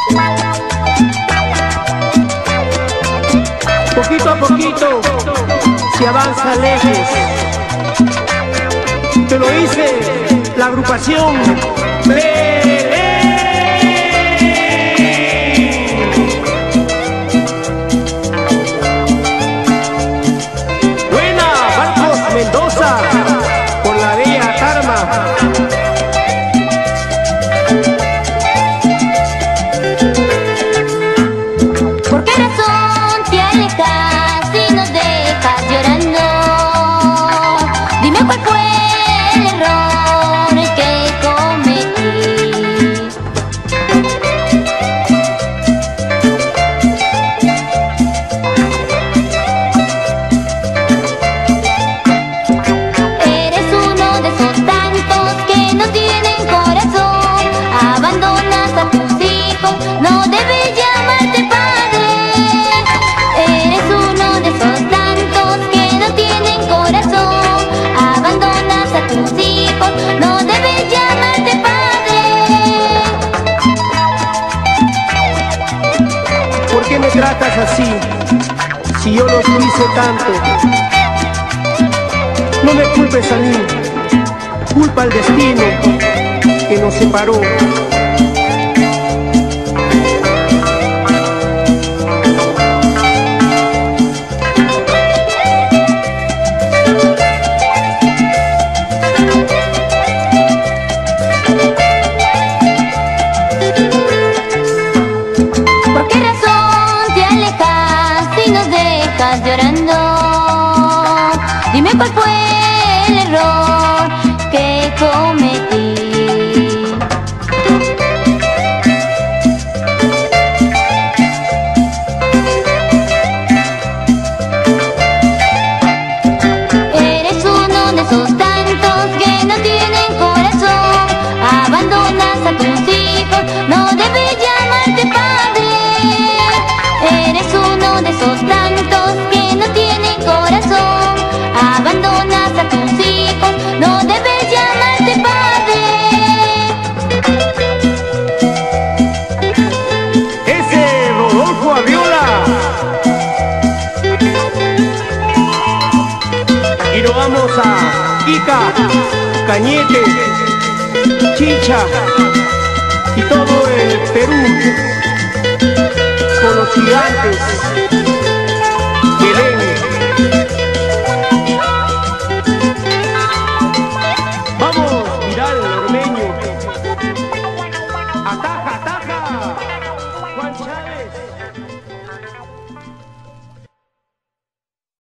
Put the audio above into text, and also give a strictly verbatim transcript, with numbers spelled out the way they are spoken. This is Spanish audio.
Poquito a poquito se avanza lejos. Te lo dice la agrupación Belén. Buena, Marcos Mendoza, por la bella Tarma. ¿Por qué razón te alejas y nos dejas llorando? Dime cuál fue el error que cometí. Eres uno de esos tantos que no tienen corazón. Abandonas a tus hijos, no debes llamarte padre. Eres uno de esos tantos que no tienen corazón. Abandonas a tus hijos, no debes llamarte padre. ¿Por qué me tratas así? Si yo no te hice tanto. No me culpes a mí, culpa al destino que nos separó. ¿Por qué razón te alejas y nos dejas llorando? Dime cuál fue el error que cometí. Eres uno de esos tantos que no tienen corazón. Abandonas a tus hijos, no debes llamarte padre. Eres uno de esos tantos que no tienen corazón. Abandonas a tus hijos, no debes llamarte padre. Ese Rodolfo Aviola. Y nos vamos a Ica, Cañete, Chicha y todo el Perú con los gigantes.